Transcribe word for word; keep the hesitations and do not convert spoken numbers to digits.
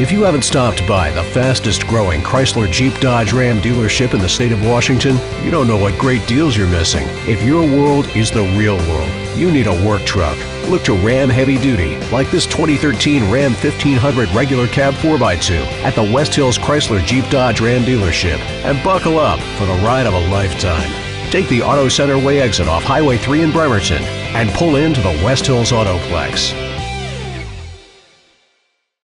If you haven't stopped by the fastest growing Chrysler Jeep Dodge Ram dealership in the state of Washington, you don't know what great deals you're missing. If your world is the real world, you need a work truck. Look to Ram Heavy Duty, like this twenty thirteen Ram fifteen hundred regular cab four by two at the West Hills Chrysler Jeep Dodge Ram dealership, and buckle up for the ride of a lifetime. Take the Auto Center Way exit off Highway three in Bremerton and pull into the West Hills Autoplex.